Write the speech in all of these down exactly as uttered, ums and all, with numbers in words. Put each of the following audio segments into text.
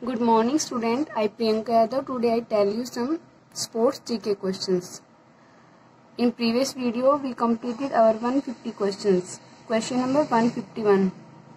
Good morning, student. I Priyanka Yadav. Today I tell you some sports G K questions. In previous video, we completed our one hundred fifty questions. Question number one hundred fifty-one.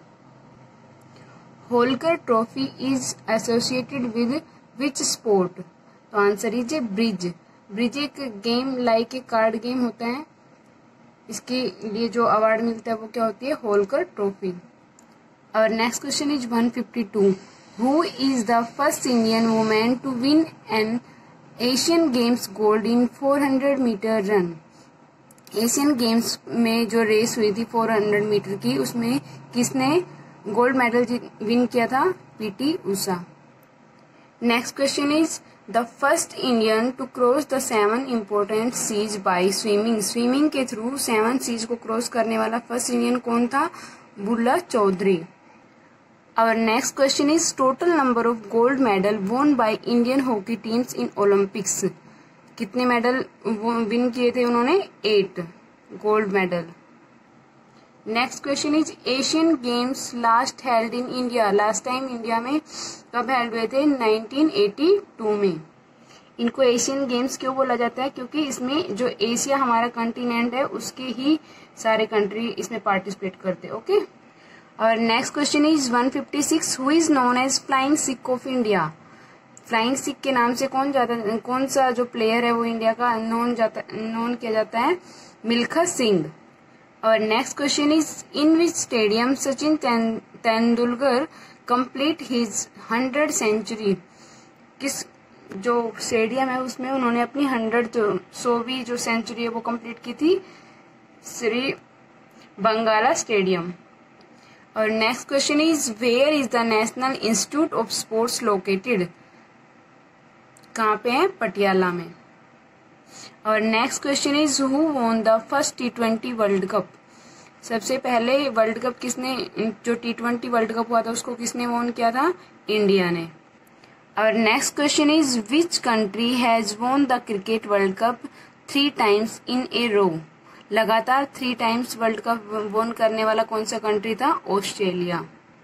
Holker Trophy is associated with which sport? तो answer is bridge. Bridge एक game like एक card game होता है. इसके लिए जो award मिलता है वो क्या होती है? होलकर ट्रॉफी. और next question is one hundred fifty-two. Who is the first Indian woman to win an Asian Games gold in four hundred meter run? Asian games में जो रेस हुई थी four hundred मीटर की, उसमें किसने गोल्ड मेडल विन किया था? PT Usha. Next question is the first Indian to cross the seven important seas by swimming. Swimming के थ्रू सेवन सीज को क्रॉस करने वाला फर्स्ट इंडियन कौन था? Bulla Chaudhary. Our next question is total number of gold medal won by Indian hockey teams in Olympics. कितने medal win किए थे उन्होंने? Eight gold medal. Next question is Asian games last held in India. Last time India में कब held हुए थे? Nineteen eighty two में. इनको एशियन गेम्स क्यों बोला जाता है? क्योंकि इसमें जो एशिया हमारा कंटिनेंट है उसके ही सारे कंट्री इसमें पार्टिसिपेट करते. ओके. और next question is one fifty-six. Who is known as flying Sikh of India. Flying Sikh के नाम से कौन जाता कौन सा जो प्लेयर है वो इंडिया का नोन जाता नोन किया जाता है? मिल्खा सिंह. और next question is in which stadium Sachin Tendulkar complete his hundred century. किस जो स्टेडियम है उसमें उन्होंने अपनी हंड्रेड सौवीं जो सेंचुरी है वो कंप्लीट की थी? श्री बंगाला स्टेडियम. और next question is where is the national institute of sports located. कहाँ पे है? पटियाला में. और next question is who won the first T twenty world cup. सबसे पहले वर्ल्ड कप किसने जो टी ट्वेंटी वर्ल्ड कप हुआ था उसको किसने वॉन किया था? इंडिया ने. और next question is which country has won the cricket world cup three times in a row. लगातार three times world cup won करने वाला कौन सा कंट्री था? ऑस्ट्रेलिया.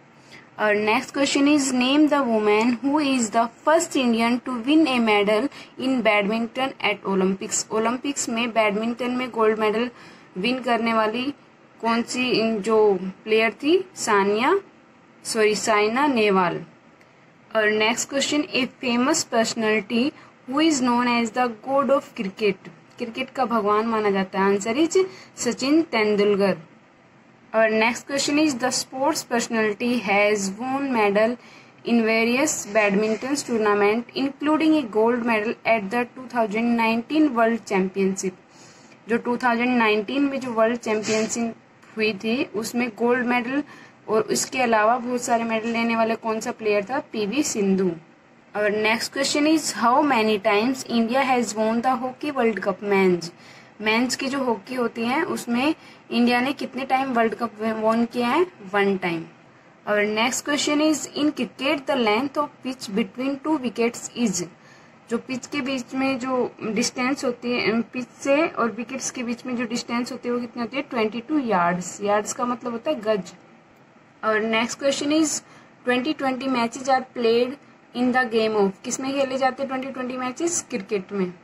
और next question is name the women who is the first Indian to win a medal in badminton at Olympics. Olympics में badminton में gold medal win करने वाली कौन सी जो प्लेयर थी? सानिया सॉरी साइना नेहवाल. और next question a famous personality who is known as the god of cricket. Cricket का भगवान माना जाता है. Answer is Sachin Tendulkar. और next question is the sports personality has won medal in various badminton tournament including a gold medal at the two thousand nineteen world championship. जो two thousand nineteen में जो world championship हुई थी उसमें gold medal और इसके अलावा बहुत सारे मेडल लेने वाले कौन सा प्लेयर था? पीवी सिंधु. और next question is how many times India has won the hockey world cup men's. Men's की जो हॉकी होती है उसमें इंडिया ने कितने टाइम वर्ल्ड कप वॉन किया है? One time. और next question is in cricket the length of pitch between two wickets is. जो पिच के बीच में जो डिस्टेंस होती है पिच से और विकेट्स के बीच में जो डिस्टेंस होती है वो कितनी होती है? Twenty two yards. यार्ड्स का मतलब होता है गज. और next question is twenty twenty matches are played in the game of. किसमें खेले जाते हैं ट्वेंटी ट्वेंटी मैचेस? क्रिकेट में.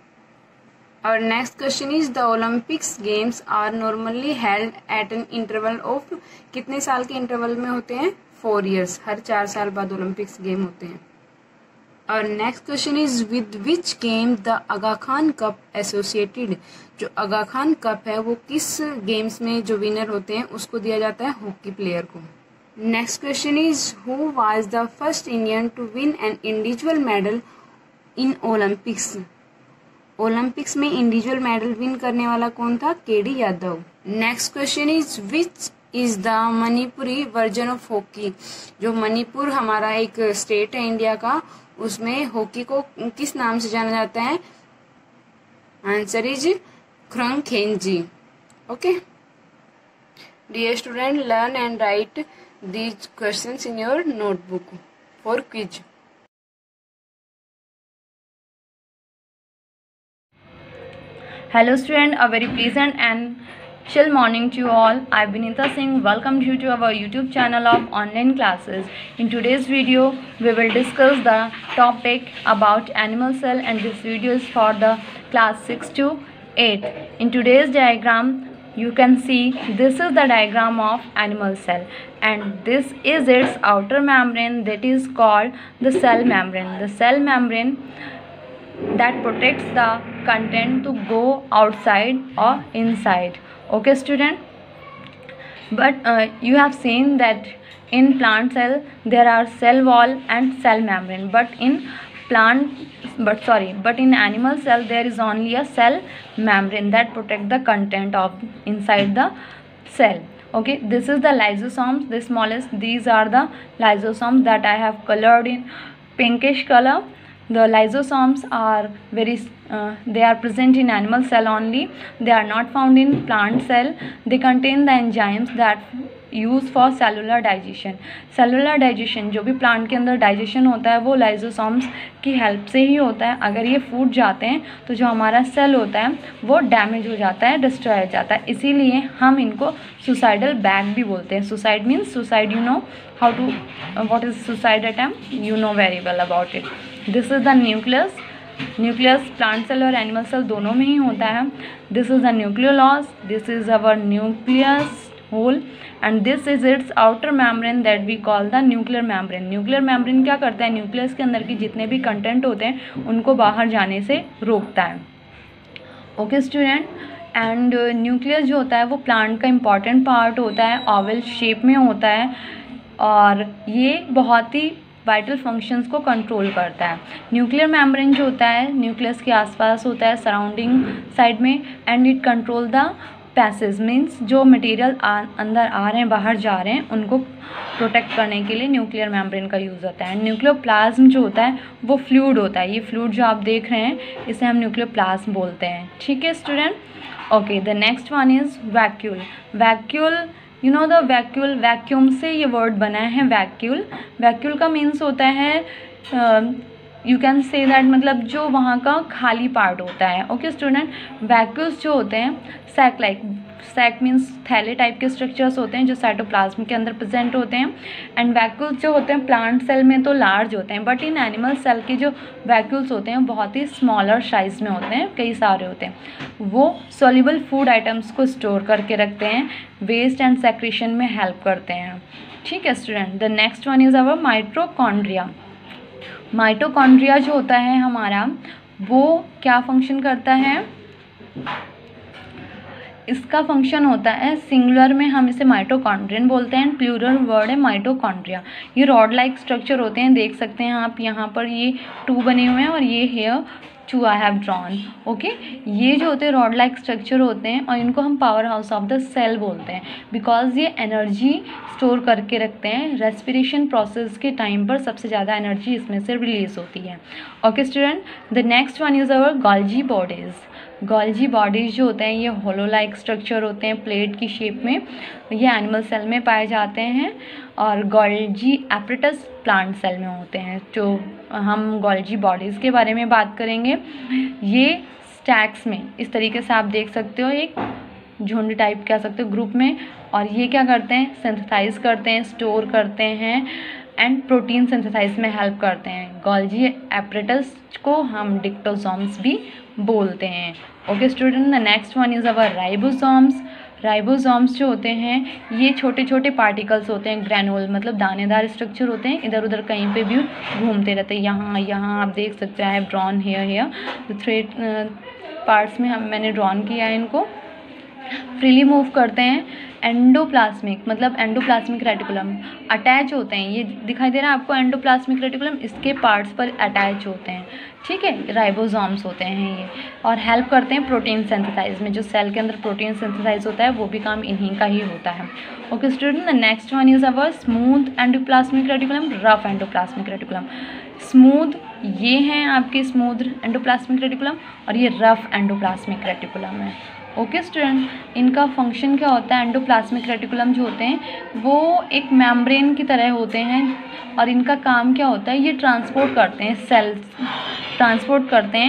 और next question is the Olympics games are normally held at an interval of. कितने साल के इंटरवल में होते हैं? Four years. हर चार साल बाद ओलंपिक्स गेम होते हैं. और next question is with which game the Aga Khan cup associated. जो आगा खान कप है वो किस गेम्स में जो विनर होते हैं उसको दिया जाता है? हॉकी प्लेयर को. Next question is who was the first Indian to win an individual medal in Olympics. Olympics में इंडिविजुअल मेडल विन करने वाला कौन था? KD Yadav. Next question is which is the Manipuri version of hockey. जो मणिपुर हमारा एक state है इंडिया का उसमें हॉकी को किस नाम से जाना जाता है? Answer is Khong Kangjei. Okay dear student, learn and write these questions in your notebook for quiz. Hello student, a very pleasant and Chill morning to you all. I'm Vinita Singh. Welcome you to our YouTube channel of online classes. In today's video, we will discuss the topic about animal cell, and this video is for the class six to eight. In today's diagram, you can see this is the diagram of animal cell, and this is its outer membrane, that is called the cell membrane. The cell membrane that protects the content to go outside or inside. Okay student, but uh, you have seen that in plant cell there are cell wall and cell membrane, but in plant but sorry but in animal cell there is only a cell membrane that protect the content of inside the cell. Okay, this is the lysosomes, the smallest. These are the lysosomes that I have colored in pinkish color. The lysosomes are very uh, they are present in animal cell only. They are not found in plant cell. They contain the enzymes that use for cellular digestion. Cellular digestion जो भी plant के अंदर digestion होता है वो lysosomes की help से ही होता है. अगर ये फूट जाते हैं तो जो हमारा सेल होता है वो डैमेज हो जाता है, डिस्ट्रॉय हो जाता है. इसीलिए हम इनको सुसाइडल बैग भी बोलते हैं. Suicide means suicide. You know how to what is suicide attempt, you know very well about it. This is the nucleus. Nucleus plant cell और एनिमल सेल दोनों में ही होता है. This is the nucleolus. This is our nucleus hole, and this is its outer membrane that we call the nuclear membrane. nuclear membrane क्या करता है, nucleus के अंदर की जितने भी कंटेंट होते हैं उनको बाहर जाने से रोकता है. ओके स्टूडेंट, एंड न्यूक्लियस जो होता है वो प्लांट का इम्पॉर्टेंट पार्ट होता है, ओवल शेप में होता है, और ये बहुत ही वाइटल फंक्शंस को कंट्रोल करता है. न्यूक्लियर मेम्ब्रेन जो होता है न्यूक्लियस के आसपास होता है, सराउंडिंग साइड में, and it control the passage. Means जो मटेरियल अंदर आ रहे हैं बाहर जा रहे हैं उनको प्रोटेक्ट करने के लिए न्यूक्लियर मेम्ब्रेन का यूज़ होता है. न्यूक्लियोप्लाज्म जो होता है वो फ्लूइड होता है. ये फ्लूइड जो आप देख रहे हैं इसे हम न्यूक्लियोप्लाज्म बोलते हैं. ठीक है student. Okay, the next one is vacuole. Vacuole, you know the vacuole, vacuum से ये वर्ड बना है वैक्यूल. वैक्यूल का मीन्स होता है यू कैन से दैट मतलब जो वहाँ का खाली पार्ट होता है. ओके स्टूडेंट, वैक्यूल्स जो होते हैं सैक लाइक, सैक मीन्स थैले टाइप के स्ट्रक्चर्स होते हैं जो साइटोप्लाज्म के अंदर प्रेजेंट होते हैं. एंड वैक्यूल्स जो होते हैं प्लांट सेल में तो लार्ज होते हैं, बट इन एनिमल सेल के जो वैक्यूल्स होते हैं बहुत ही स्मॉलर साइज में होते हैं, कई सारे होते हैं. वो सॉल्युबल फूड आइटम्स को स्टोर करके रखते हैं, वेस्ट एंड सेक्रेशन में हेल्प करते हैं. ठीक है student. The next one is our mitochondria. Mitochondria जो होता है हमारा वो क्या फंक्शन करता है, इसका फंक्शन होता है सिंगुलर में हम इसे माइटोकॉन्ड्रियन बोलते हैं, प्लूरल वर्ड है माइटोकॉन्ड्रिया. ये रॉड लाइक स्ट्रक्चर होते हैं, देख सकते हैं आप यहाँ पर ये टू बने हुए हैं और ये here too I have drawn. Okay, ये जो होते हैं रॉड लाइक स्ट्रक्चर होते हैं और इनको हम power house of the cell बोलते हैं, बिकॉज ये एनर्जी स्टोर करके रखते हैं. रेस्पिरेशन प्रोसेस के टाइम पर सबसे ज़्यादा एनर्जी इसमें से रिलीज होती है. Okay student, the next one is our Golgi bodies. Golgi bodies जो होते हैं ये होलो लाइक स्ट्रक्चर होते हैं, प्लेट की शेप में. ये एनिमल सेल में पाए जाते हैं, और गोल्जी एपरेटस प्लांट सेल में होते हैं. जो हम गोल्जी बॉडीज़ के बारे में बात करेंगे, ये स्टैक्स में इस तरीके से आप देख सकते हो, एक झुंड टाइप कह सकते हो, ग्रुप में. और ये क्या करते हैं, सिंथेसाइज करते हैं, स्टोर करते हैं, एंड प्रोटीन सिंथेसाइज में हेल्प करते हैं. गोल्जी एपरेटस को हम डिक्टोसोम्स भी बोलते हैं. Okay student, the next one is our ribosomes. Ribosomes जो होते हैं ये छोटे छोटे पार्टिकल्स होते हैं, ग्रैनुल मतलब दानेदार स्ट्रक्चर होते हैं, इधर उधर कहीं पे भी घूमते रहते हैं. यहाँ यहाँ आप देख सकते हैं drawn here here three parts में हम मैंने ड्रॉन किया है. इनको फ्रीली मूव करते हैं. एंडोप्लाज्मिक मतलब एंडोप्लाज्मिक रेटिकुलम अटैच होते हैं. ये दिखाई दे रहा है आपको एंडोप्लाज्मिक रेटिकुलम, इसके पार्ट्स पर अटैच होते हैं. ठीक है, राइबोसोम्स होते हैं ये, और हेल्प करते हैं प्रोटीन सिंथेसाइज में. जो सेल के अंदर प्रोटीन सिंथेसाइज होता है वो भी काम इन्हीं का ही होता है. Okay student, the next one is our smooth endoplasmic reticulum, rough endoplasmic reticulum. Smooth ये हैं आपके स्मूथ एंडोप्लाज्मिक रेटिकुलम, और ये रफ एंडोप्लाज्मिक रेटिकुलम है. ओके स्टूडेंट, इनका फंक्शन क्या होता है, एंडोप्लाज्मिक रेटिकुलम जो होते हैं वो एक मेम्ब्रेन की तरह होते हैं, और इनका काम क्या होता है, ये ट्रांसपोर्ट करते हैं, सेल्स ट्रांसपोर्ट करते हैं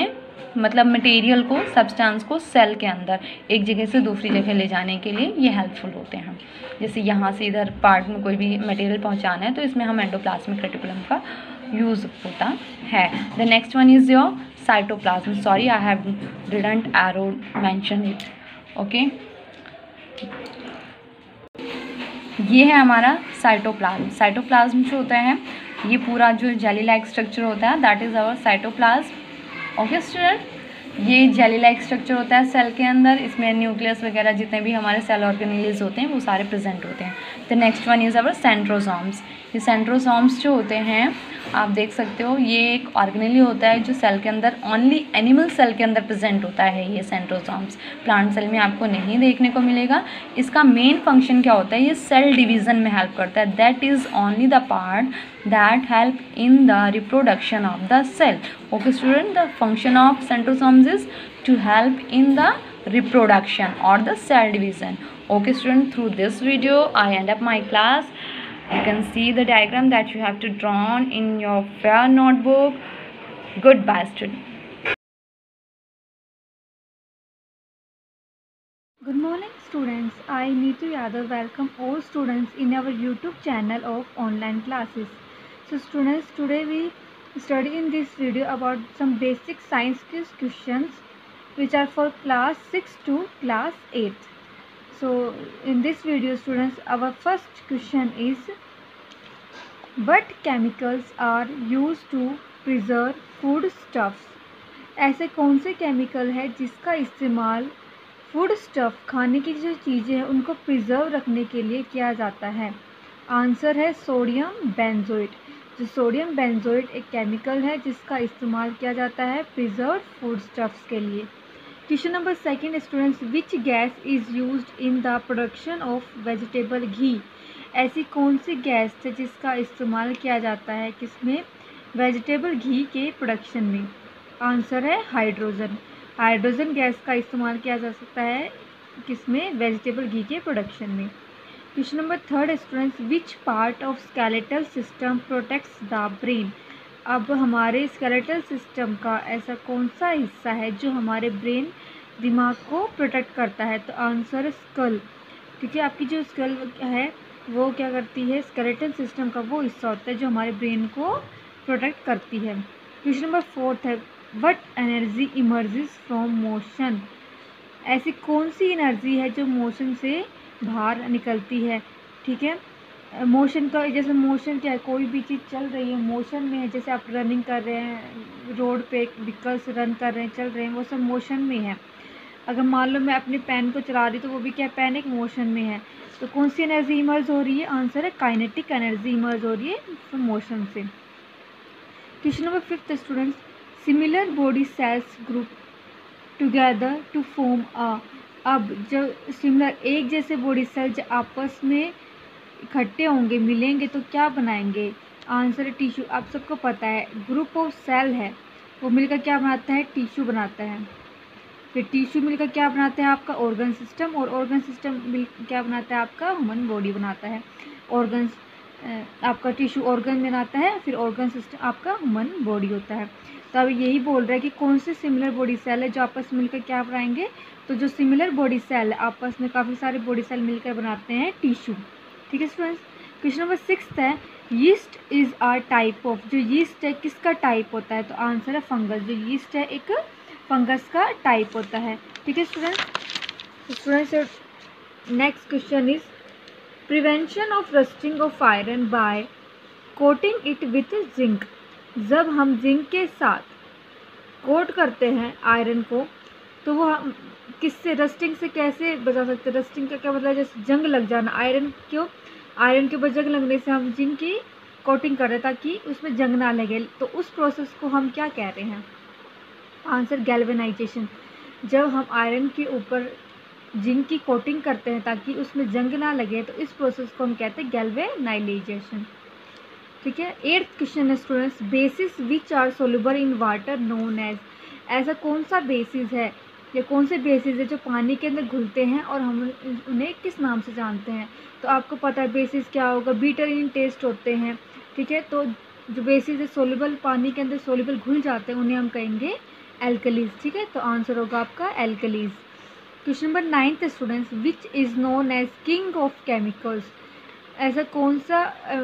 मतलब मटेरियल को, सब्सटेंस को सेल के अंदर एक जगह से दूसरी जगह ले जाने के लिए ये हेल्पफुल होते हैं। जैसे यहाँ से इधर पार्ट में कोई भी मटेरियल पहुँचाना है तो इसमें हम एंडोप्लाज्मिक रेटिकुलम का यूज़ होता है। The next one is your cytoplasm. Sorry I have didn't arrow mention it. Okay, ये है हमारा साइटोप्लाज्म। साइटोप्लाज्म जो होता है ये पूरा जो जेली लाइक स्ट्रक्चर होता है that is our cytoplasm. Okay student, ये जेली लाइक स्ट्रक्चर होता है सेल के अंदर। इसमें न्यूक्लियस वगैरह जितने भी हमारे सेल ऑर्गेनेल्स होते हैं वो सारे प्रेजेंट होते हैं। The next one is our centrosomes. ये सेंट्रोसोम्स जो होते हैं आप देख सकते हो ये एक ऑर्गेनेल होता है जो सेल के अंदर, ओनली एनिमल सेल के अंदर प्रेजेंट होता है ये सेंट्रोसोम्स। प्लांट सेल में आपको नहीं देखने को मिलेगा। इसका मेन फंक्शन क्या होता है, ये सेल डिवीज़न में हेल्प करता है। That is only the part that help in the reproduction of the cell. Okay student, the function of centrosomes is to help in the reproduction or the cell division. Okay student, through this video I end up my class. You can see the diagram that you have to draw in your fair notebook. Goodbye student. Good morning students. I Neetu Yadav welcome all students in our YouTube channel of online classes. So students, today we study in this video about some basic science quiz questions which are for class six to class eight. So in this video students, our first question is, what chemicals are used to preserve food stuffs? ऐसे कौन से chemical है जिसका इस्तेमाल food stuff, खाने की जो चीज़ें हैं उनको प्रिजर्व रखने के लिए किया जाता है? आंसर है सोडियम बेंजोएट। जो सोडियम बेंजोएट एक केमिकल है जिसका इस्तेमाल किया जाता है प्रिजर्व फूड स्टफ्स के लिए। Question number second students, which gas is used in the production of vegetable ghee? ऐसी कौन सी गैस है जिसका इस्तेमाल किया जाता है किसमें, वेजिटेबल घी के प्रोडक्शन में? आंसर है हाइड्रोजन। हाइड्रोजन गैस का इस्तेमाल किया जा सकता है किसमें, वेजिटेबल घी के प्रोडक्शन में। Question number third students, which part of skeletal system protects the brain? अब हमारे स्केलेटल सिस्टम का ऐसा कौन सा हिस्सा है जो हमारे ब्रेन, दिमाग को प्रोटेक्ट करता है? तो आंसर है स्कल। ठीक है, आपकी जो स्कल है वो क्या करती है, स्केलेटल सिस्टम का वो हिस्सा होता है जो हमारे ब्रेन को प्रोटेक्ट करती है। क्वेश्चन नंबर फोर्थ है, what energy emerges from motion? ऐसी कौन सी एनर्जी है जो मोशन से बाहर निकलती है? ठीक है, मोशन का, जैसे मोशन क्या है, कोई भी चीज़ चल रही है मोशन में है, जैसे आप रनिंग कर रहे हैं, रोड पे व्हीकल्स रन कर रहे हैं, चल रहे हैं, वो सब मोशन में है। अगर मान लो मैं अपने पेन को चला रही तो वो भी क्या, पेन एक मोशन में है। तो कौन सी एनर्जी इमर्ज हो रही है? आंसर है काइनेटिक एनर्जी इमर्ज हो रही है मोशन से। Question number fifth students, similar body cells group together to form a. अब जब सिमिलर एक जैसे बॉडी सेल जब आपस में इकट्ठे होंगे, मिलेंगे तो क्या बनाएंगे? आंसर है टिश्यू। आप सबको पता है ग्रुप ऑफ सेल है वो मिलकर क्या बनाता है, टिश्यू बनाता है। फिर टिश्यू मिलकर क्या बनाता है, आपका ऑर्गन सिस्टम, और ऑर्गन सिस्टम मिल क्या बनाता है, आपका ह्यूमन बॉडी बनाता है। ऑर्गन आपका टिश्यू ऑर्गन बनाता है, फिर ऑर्गन सिस्टम आपका ह्यूमन बॉडी होता है। तो अब यही बोल रहा है कि कौन से सिमिलर बॉडी सेल है जो आपस में मिलकर क्या बनाएंगे? तो जो सिमिलर बॉडी सेल है आपस में काफ़ी सारे बॉडी सेल मिलकर बनाते हैं टिश्यू। ठीक है स्टूडेंट्स, क्वेश्चन नंबर सिक्स है, yeast is a type of. जो यीस्ट है किसका टाइप होता है? तो आंसर है फंगस। जो यीस्ट है एक फंगस का टाइप होता है। ठीक है students. Students next question is, prevention of rusting of iron by coating it with zinc. जब हम जिंक के साथ कोट करते हैं आयरन को तो वो हम किससे, रस्टिंग से कैसे बचा सकते हैं? रस्टिंग का क्या मतलब है, जैसे जंग लग जाना। आयरन क्यों, आयरन के ऊपर जंग लगने से हम जिंक की कोटिंग कर रहे हैं ताकि उसमें जंग ना लगे। तो उस प्रोसेस को हम क्या कह रहे हैं? Answer galvanization. जब हम आयरन के ऊपर जिंक की कोटिंग करते हैं ताकि उसमें जंग ना लगे तो इस प्रोसेस को हम कहते हैं गैल्वेनाइजेशन। ठीक है, एट्थ क्वेश्चन है students, bases which are soluble in water known as. ऐसा कौन सा बेसिस है या कौन से बेसिस है जो पानी के अंदर घुलते हैं और हम उन्हें किस नाम से जानते हैं? तो आपको पता है बेसिस क्या होगा, बीटर इन टेस्ट होते हैं। ठीक है, तो जो बेसिस है सोल्यूबल, पानी के अंदर सोल्यूबल घुल जाते हैं, उन्हें हम कहेंगे एल्कलीज, ठीक है, तो आंसर होगा आपका alkalis. Question number ninth students, which is known as king of chemicals, ऐसा कौन सा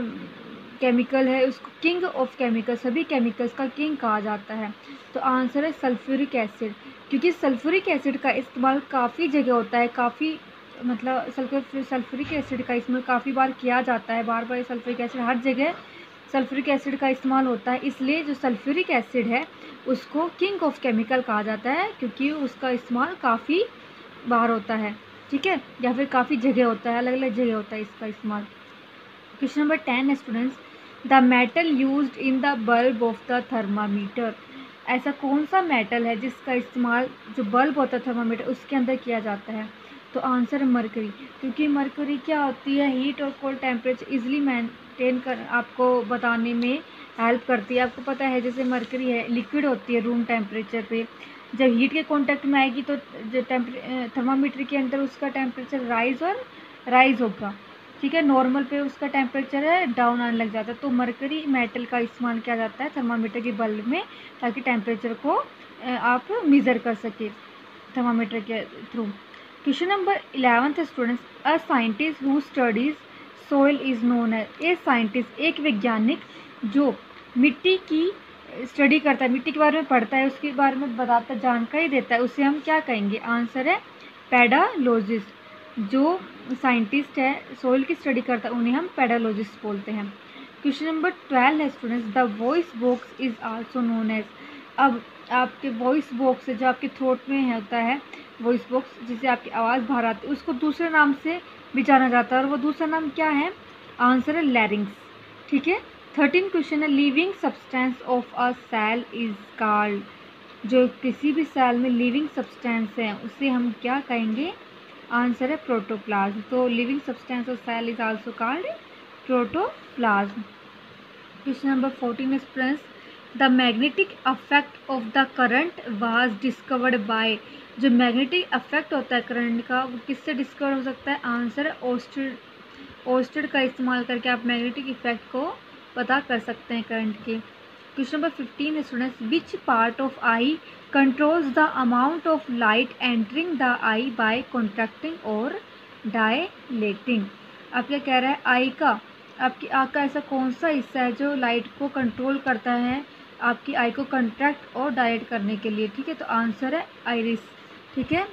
केमिकल है उसको किंग ऑफ केमिकल, सभी केमिकल्स का किंग कहा जाता है? तो आंसर है सल्फ्यूरिक एसिड, क्योंकि सल्फ्यूरिक एसिड का इस्तेमाल काफ़ी जगह होता है, काफ़ी मतलब सल्फर सल्फ्यूरिक एसिड का इसमें काफ़ी बार किया जाता है, बार बार सल्फ्यूरिक एसिड हर जगह सल्फ्यूरिक एसिड का इस्तेमाल होता है, इसलिए जो सल्फ्यूरिक एसिड है उसको किंग ऑफ केमिकल कहा जाता है, क्योंकि उसका इस्तेमाल काफ़ी बार होता है, ठीक है, या फिर काफ़ी जगह होता है, अलग अलग जगह होता है इसका इस्तेमाल। Question number ten students, the metal used in the bulb of the thermometer, ऐसा कौन सा मेटल है जिसका इस्तेमाल जो बल्ब होता है थर्मामीटर उसके अंदर किया जाता है? तो आंसर है मरकरी, क्योंकि मरकरी क्या होती है, हीट और कोल्ड टेम्परेचर इजीली मेंटेन कर आपको बताने में हेल्प करती है। आपको पता है जैसे मरकरी है लिक्विड होती है रूम टेम्परेचर पे, जब हीट के कांटेक्ट में आएगी तो जो टेम्परे थर्मामीटर के अंदर उसका टेम्परेचर राइज और राइज होगा, ठीक है, नॉर्मल पे उसका टेम्परेचर है डाउन आने लग जाता है। तो मरकरी मेटल का इस्तेमाल किया जाता है थर्मामीटर के बल्ब में, ताकि टेम्परेचर को आप मेज़र कर सके थर्मामीटर के through. Question number eleventh students, a scientist who studies soil is known as, a scientist एक वैज्ञानिक जो मिट्टी की स्टडी करता है, मिट्टी के बारे में पढ़ता है, उसके बारे में बताता जानकारी देता है, उसे हम क्या कहेंगे? आंसर है पेडालॉजिस्ट। जो साइंटिस्ट है सोइल की स्टडी करता है उन्हें हम पेडालॉजिस्ट बोलते हैं। क्वेश्चन नंबर ट्वेल्व है students, the voice box is also known as, अब आपके वॉइस बॉक्स जो आपके थ्रोट में होता है वॉइस बॉक्स, जिसे आपकी आवाज़ बाहर आती है, उसको दूसरे नाम से भी जाना जाता है, और वो दूसरा नाम क्या है? आंसर है लैरिंग्स, ठीक है। थर्टीन क्वेश्चन है, living substance of a cell is called, जो किसी भी सेल में लिविंग सब्सटेंस है उसे हम क्या कहेंगे? आंसर है प्रोटोप्लाज्म। तो living substance of cell is also called protoplasm. Question number fourteen students, the magnetic effect of the current was discovered by, जो मैग्नेटिक अफेक्ट होता है करंट का वो किससे डिस्कवर हो सकता है? आंसर है ओस्टेड, ओस्टेड का इस्तेमाल करके आप मैग्नेटिक इफेक्ट को पता कर सकते हैं करंट के। Question number fifteen students, which part of eye controls the amount of light entering the eye by contracting और डायलेटिंग, आप क्या कह रहा है? आई का, आपकी आँख का ऐसा कौन सा हिस्सा है जो लाइट को कंट्रोल करता है आपकी आई को कंट्रैक्ट और डायलेट करने के लिए? ठीक है, तो आंसर है आइरिस, ठीक है,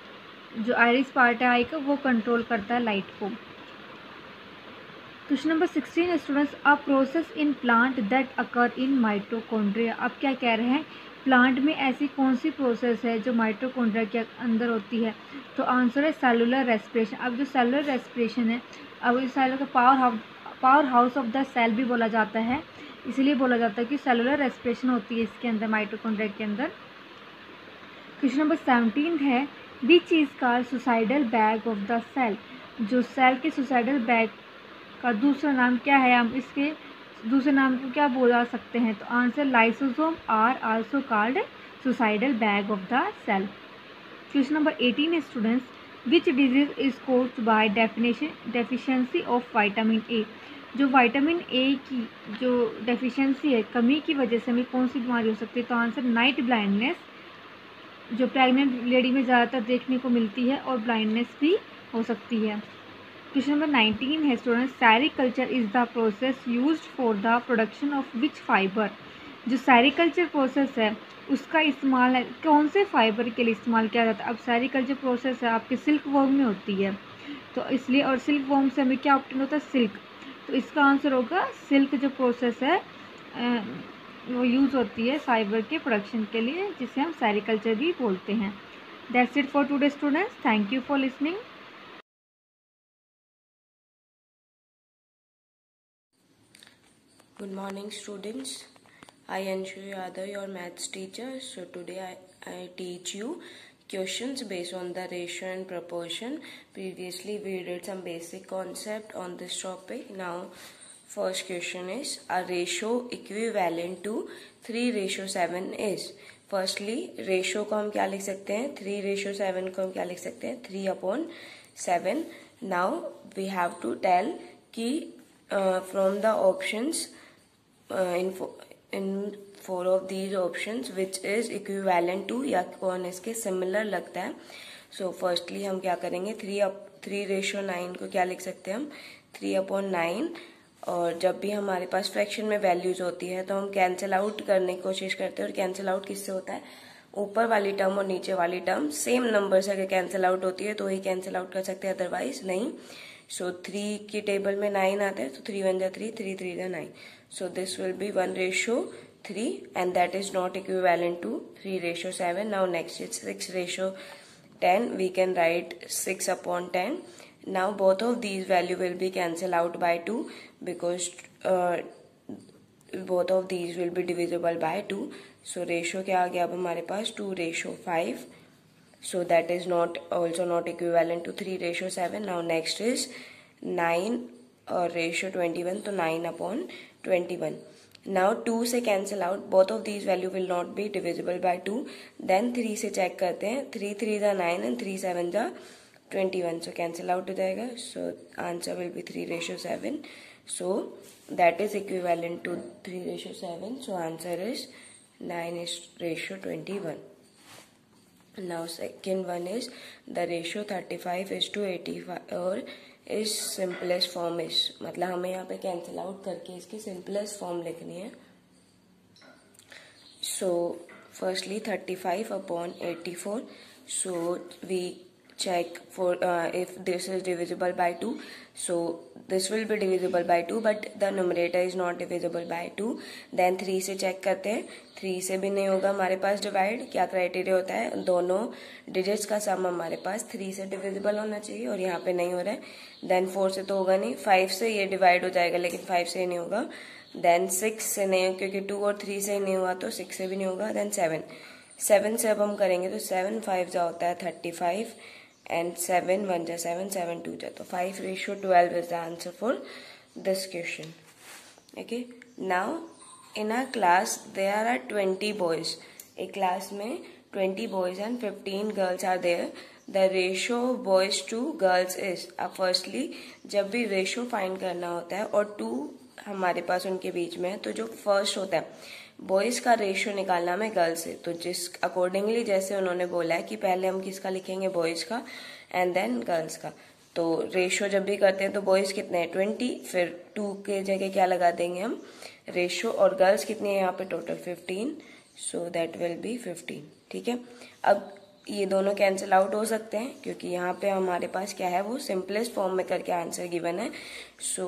जो आइरिस पार्ट है आई का वो कंट्रोल करता है लाइट को। Question number sixteen students, a process in plant that occur in mitochondria, आप क्या कह रहे हैं? प्लांट में ऐसी कौन सी प्रोसेस है जो माइटोकॉन्ड्रिया के अंदर होती है? तो आंसर है सेलुलर रेस्पिरेशन। अब जो सेलुलर रेस्पिरेशन है, अब इस सेलुलर का power house power house of the cell भी बोला जाता है, इसलिए बोला जाता है कि सेलुलर रेस्पिरेशन होती है इसके अंदर, माइटोकॉन्ड्रिया के अंदर। क्वेश्चन नंबर सेवनटीन है, which is called suicidal bag of the cell, जो सेल के सुसाइडल बैग का दूसरा नाम क्या है? हम इसके दूसरे नाम को क्या बोला सकते हैं? तो answer lysosome are also called suicidal bag of the cell. Question number eighteen students, which disease is caused by definition deficiency of vitamin A, जो विटामिन ए की जो डेफिशिएंसी है, कमी की वजह से हमें कौन सी बीमारी हो सकती है? तो आंसर नाइट ब्लाइंडनेस, जो प्रेग्नेंट लेडी में ज़्यादातर देखने को मिलती है, और ब्लाइंडनेस भी हो सकती है। क्वेश्चन नंबर नाइनटीन है students, sericulture is the process used for the production of which fibre, जो सेरिकल्चर प्रोसेस है उसका इस्तेमाल है कौन से फाइबर के लिए इस्तेमाल किया जाता है? अब सेरिकल्चर प्रोसेस है आपके सिल्क वर्म में होती है, तो इसलिए, और सिल्क वर्म से हमें क्या ऑब्टेन होता है? सिल्क, तो इसका आंसर होगा सिल्क जो प्रोसेस है वो यूज़ होती है फाइबर के प्रोडक्शन के लिए, जिसे हम सेरिकल्चर भी बोलते हैं। That's it for today students, thank you for listening. Good morning students, I Anshu Yadav, your maths teacher. So today I, I teach you questions based on the ratio and proportion. Previously we did some basic concept on this topic. Now first question is, a ratio equivalent to three ratio seven is. Firstly ratio को हम क्या लिख सकते हैं? three ratio seven को हम क्या लिख सकते हैं? three upon seven. Now we have to tell कि uh, from the options Uh, in, in four of these options which is equivalent to, या कौन इसके सिमिलर लगता है. सो फर्स्टली हम क्या करेंगे, three up three ratio nine को क्या लिख सकते हैं हम, थ्री अपॉन नाइन. और जब भी हमारे पास फ्रैक्शन में वैल्यूज होती है तो हम कैंसिल आउट करने की कोशिश करते हैं. और कैंसिल आउट किससे होता है, ऊपर वाली टर्म और नीचे वाली टर्म सेम नंबर से अगर कैंसिल आउट होती है तो ही कैंसिल आउट कर सकते हैं, अदरवाइज नहीं. सो थ्री की टेबल में नाइन आता है, तो थ्री वन जा थ्री, थ्री थ्री जा nine. So this will be one ratio three and that is not equivalent to three ratio seven. Now next is six ratio ten, we can write six upon ten. Now both of these value will be cancel out by two because uh, both of these will be divisible by two. So ratio क्या आ गया अब हमारे पास, two ratio five. So that is not also not equivalent to three ratio seven. Now next is nine और ratio twenty-one, तो nine upon twenty-one. Now two से cancel out, both of these value will not be divisible by two. Then three से check करते हैं, three three जा nine and three seven जा twenty-one. So cancel out हो जाएगा. So answer will be three ratio seven. So that is equivalent to three ratio seven. So answer is nine is ratio twenty-one. Now second one is the ratio thirty-five is to eighty-five और इस simplest form इस, मतलब हमें यहाँ पे cancel out करके इसकी simplest form लिखनी है. So firstly thirty five upon eighty four. So we check for uh, if this is divisible by two. So this will be divisible by two but the numerator is not divisible by two. Then three से check करते हैं, three से भी नहीं होगा हमारे पास divide. क्या criteria होता है, दोनों डिजिट्स का सम हमारे पास three से डिविजिबल होना चाहिए और यहाँ पे नहीं हो रहा है. देन four से तो होगा नहीं, five से ये डिवाइड हो जाएगा लेकिन five से नहीं होगा. देन six से नहीं, क्योंकि two और three से नहीं हुआ तो six से भी नहीं होगा. देन seven, seven से अब हम करेंगे तो seven five जा होता है thirty-five and seven one ja seven, seven two ja, so five ratio twelve is the answer for this question. Okay, now in our class there are twenty boys. A class में twenty boys and fifteen girls are there. The ratio of boys to girls is, अब firstly जब भी ratio find करना होता है और two हमारे पास उनके बीच में है, तो जो first होता है बॉयज का रेशियो निकालना हमें गर्ल्स से. तो जिस अकॉर्डिंगली जैसे उन्होंने बोला है कि पहले हम किसका लिखेंगे, बॉयज का एंड देन गर्ल्स का. तो रेशियो जब भी करते हैं तो बॉयज कितने हैं ट्वेंटी, फिर टू के जगह क्या लगा देंगे हम रेशियो, और गर्ल्स कितनी है यहाँ पे total fifteen. So that will be fifteen. ठीक है, अब ये दोनों कैंसिल आउट हो सकते हैं क्योंकि यहाँ पे हमारे पास क्या है, वो सिंपलेस्ट फॉर्म में करके आंसर गिवन है. So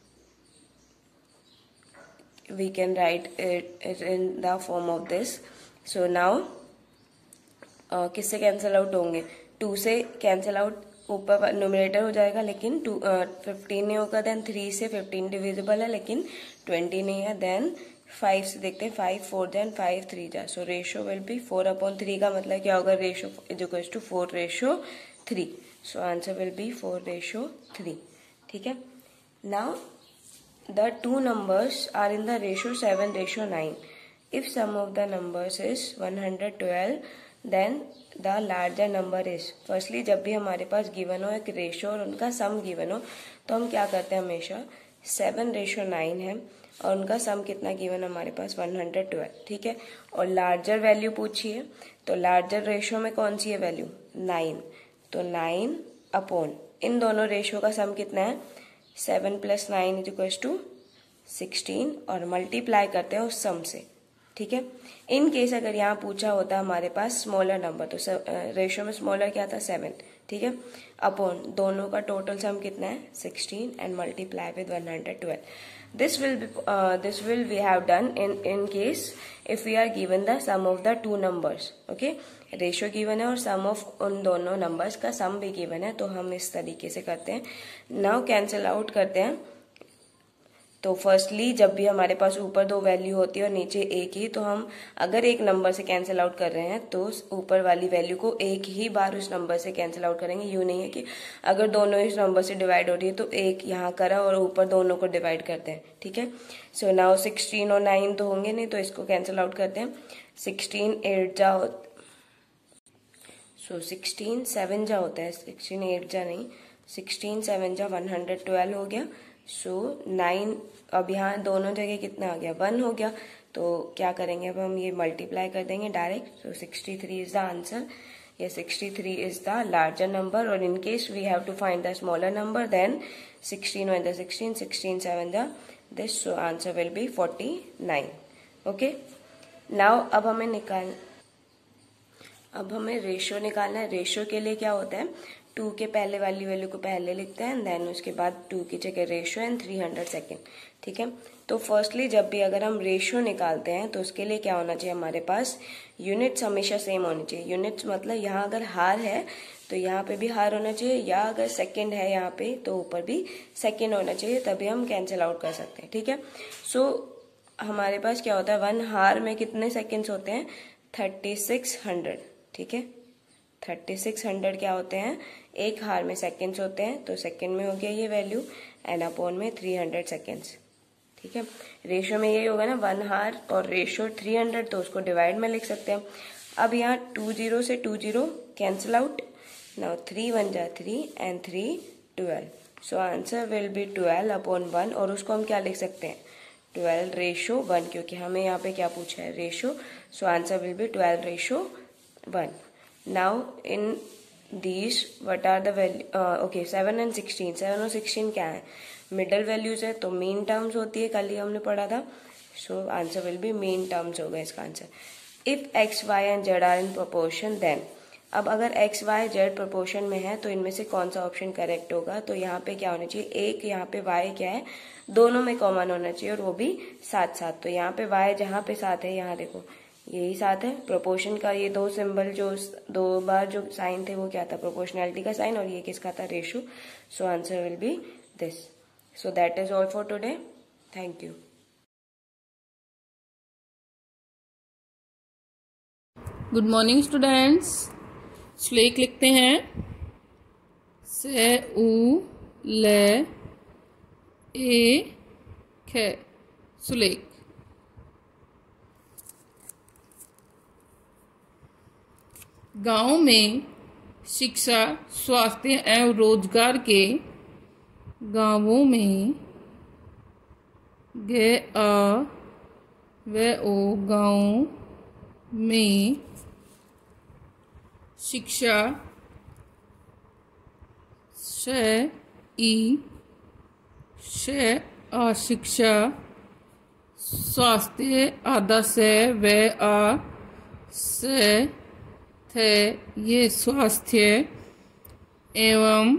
we can write it, it in the form of this. So now uh, किससे कैंसिल आउट होंगे, टू से कैंसिल आउट, ऊपर न्यूमरेटर हो जाएगा लेकिन टू फिफ्टीन नहीं होगा. देन थ्री से फिफ्टीन डिविजिबल है लेकिन ट्वेंटी नहीं है. देन फाइव से देखते हैं, five four then five three जा. So ratio will be four upon three का मतलब क्या होगा, ratio is equal to four ratio three. So answer will be four ratio three. ठीक है, now the two numbers are in the ratio seven ratio nine. If sum of the numbers is one hundred twelve, then the larger number is. Firstly जब भी हमारे पास given हो एक ratio और उनका sum given हो तो हम क्या करते हैं, हमेशा seven ratio nine है और उनका sum कितना given हमारे पास one hundred twelve. ठीक है, और larger value पूछी है तो larger ratio में कौन सी है वैल्यू, nine. तो nine अपॉन इन दोनों रेशियो का सम कितना है, seven plus nine is equal to sixteen और मल्टीप्लाई करते हैं उस सम से. ठीक है, इन केस अगर यहाँ पूछा होता हमारे पास स्मॉलर नंबर तो रेशियो में स्मॉलर क्या था, सेवन. ठीक है, अपॉन दोनों का टोटल सम कितना है, sixteen and multiply with one hundred twelve. This will this will we have done in in case if we are given the sum of the two numbers. Okay, ratio given है और सम of उन दोनों numbers का सम भी given है, तो हम इस तरीके से करते हैं. नाउ कैंसिल आउट करते हैं. तो फर्स्टली जब भी हमारे पास ऊपर दो वैल्यू होती है और नीचे एक ही, तो हम अगर एक नंबर से कैंसिल आउट कर रहे हैं तो ऊपर वाली वैल्यू को एक ही बार उस नंबर से कैंसिल आउट करेंगे. यूं नहीं है कि अगर दोनों इस नंबर से डिवाइड हो रही है तो एक यहाँ करा और ऊपर दोनों को डिवाइड करते हैं. ठीक है, सो नाउ सिक्सटीन और नाइन तो होंगे नहीं तो इसको कैंसिल आउट करते हैं. सिक्सटीन एट जा सो सिक्सटीन सेवन जा होता है, सिक्सटीन एट जा नहीं, सिक्सटीन सेवन जा वन हंड्रेड ट्वेल्व हो गया. सो नाइन, अब यहाँ दोनों जगह कितना आ गया, वन हो गया। तो क्या करेंगे अब हम ये मल्टीप्लाई कर देंगे direct. So sixty three is the answer. ये sixty three is the larger number, और in case we have to find the smaller number, then sixteen one the sixteen, sixteen seven the this, so answer will be forty nine. Okay, now अब हमें निकाल अब हमें ratio निकालना है। Ratio के लिए क्या होता है, टू के पहले वाली वैल्यू को पहले लिखते हैं, देन उसके बाद टू की जगह ratio and three hundred second. ठीक है, तो फर्स्टली जब भी अगर हम रेशियो निकालते हैं तो उसके लिए क्या होना चाहिए, हमारे पास यूनिट्स हमेशा सेम होनी चाहिए। यूनिट्स मतलब यहाँ अगर हार है तो यहाँ पे भी हार होना चाहिए, या अगर सेकेंड है यहाँ पे तो ऊपर भी सेकेंड होना चाहिए, तभी हम कैंसिल आउट कर सकते हैं। ठीक है, सो so, हमारे पास क्या होता है, वन हार में कितने सेकेंड्स होते हैं, थर्टी सिक्स हंड्रेड। ठीक है, थर्टी सिक्स हंड्रेड क्या होते हैं, एक हार में सेकेंड्स होते हैं, तो सेकेंड में हो गया ये वैल्यू, एन अपॉन में थ्री हंड्रेड सेकेंड्स। ठीक है, रेशियो में यही होगा ना, वन हार और रेशियो थ्री हंड्रेड, तो उसको डिवाइड में लिख सकते हैं। अब यहाँ टू जीरो से two zero cancel out, now three one जा three and three twelve, so answer will be twelve upon one, और उसको हम क्या लिख सकते हैं, ट्वेल्व रेशो वन, क्योंकि हमें यहाँ पे क्या पूछा है, ratio, so answer will be twelve ratio one. Now in these what are the value, okay seven and sixteen, seven और सिक्सटीन क्या है, मिडल वैल्यूज है, तो मीन टर्म्स होती है, कल ही हमने पढ़ा था, so answer will be mean terms होगा इसका आंसर। If X Y and Z are in proportion then, अब अगर एक्स वाई जेड प्रोपोर्शन में है तो इनमें से कौन सा ऑप्शन करेक्ट होगा, तो यहाँ पे क्या होना चाहिए, एक यहाँ पे वाई क्या है, दोनों में कॉमन होना चाहिए, और वो भी साथ साथ। तो यहाँ पे वाई जहाँ पे साथ है, यहाँ देखो यही साथ है, प्रोपोर्शन का ये दो सिंबल जो दो बार जो साइन थे वो क्या था, प्रोपोर्शनैलिटी का साइन, और ये किसका था, ratio, so answer will be this. So that is all for today. Thank you. Good morning students. सुलेख लिखते हैं, से उ ले ए खे, सुलेख। गांव में शिक्षा, स्वास्थ्य एवं रोजगार के, गांवों में गे आ वे ओ, गाँव में शिक्षा, से ई से आ शिक्षा, स्वास्थ्य आधा से वे आ से थे ये स्वास्थ्य, एवं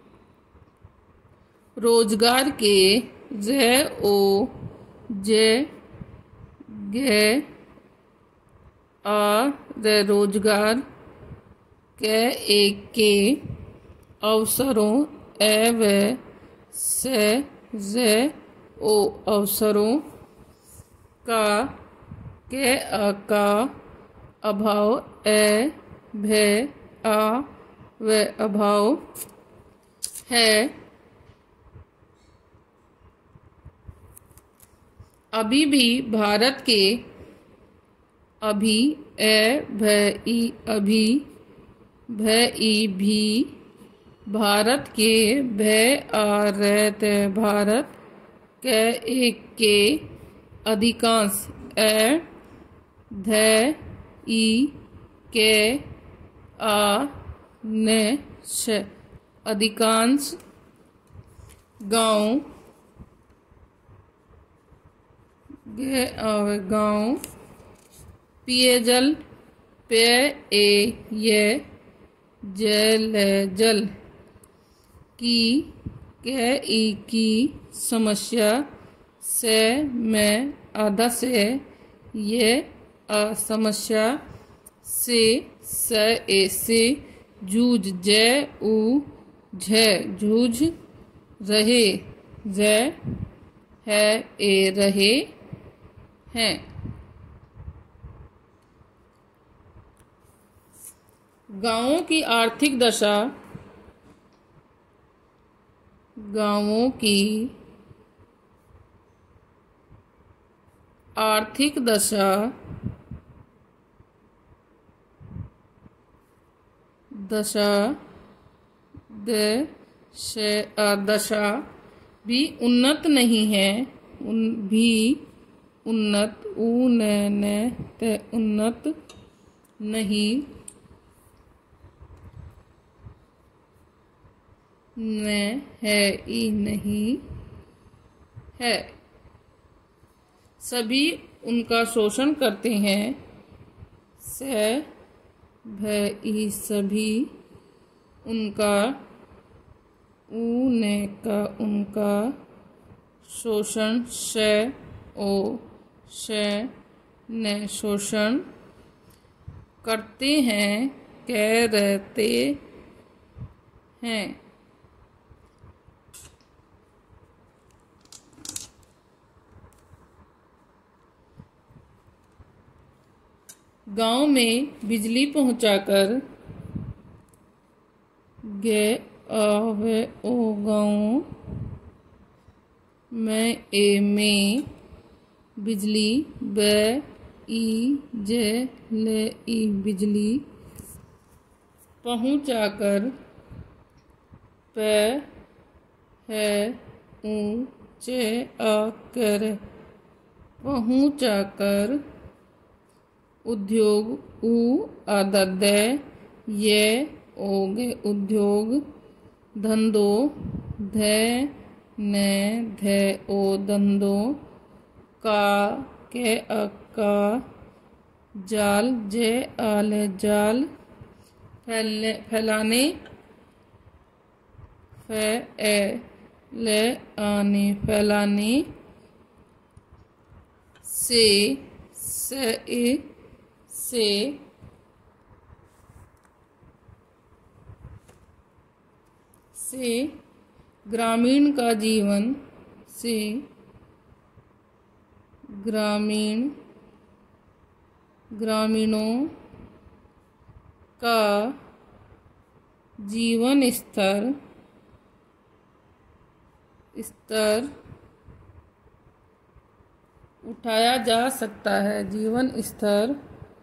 रोजगार के, जे ओ जे गे आ रे रोजगार के, एक के अवसरों, ए वे से जे ओ अवसरों का, के आ का अभाव, ए भे आ वे अभाव है। अभी भी भारत के, अभी ए भई अभी भई भी, भारत के भय आ रहते, भारत के एक के अधिकांश, ए ध ई के आ ने से अधिकांश, गाँव गे आवे गाँव, पेयजल पे ए ये जल जल की, के ई की समस्या, से में आधा से ये आ समस्या, से स ए से जूझ, जे उ झे जूझ रहे, जे है ए रहे हैं। गांवों की आर्थिक दशा, गांवों की आर्थिक दशा, दशा द से दशा भी उन्नत नहीं है, उन भी उन्नत उ न न त उन्नत नहीं, न है ई नहीं है। सभी उनका शोषण करते हैं, स भ ई सभी उनका, उ न का उनका, शोषण श ओ श न शोषण करते हैं, कह रहते हैं। गांव में बिजली पहुंचाकर, गे आवे ओ गाँव में ए में बिजली, ब ई जे ले ई बिजली पहुंचाकर, प है ऊ चे आकर पहुंचाकर, उद्योग उ आदद ये ओगे उद्योग, धंधो ध न ध ओ धंधो, का के अका जाल जे आल जाल, फैलने फैलाने फ ए ले आने फैलाने, से स ए से से ग्रामीण का जीवन, से ग्रामीण ग्रामीणों का जीवन स्तर, स्तर उठाया जा सकता है, जीवन स्तर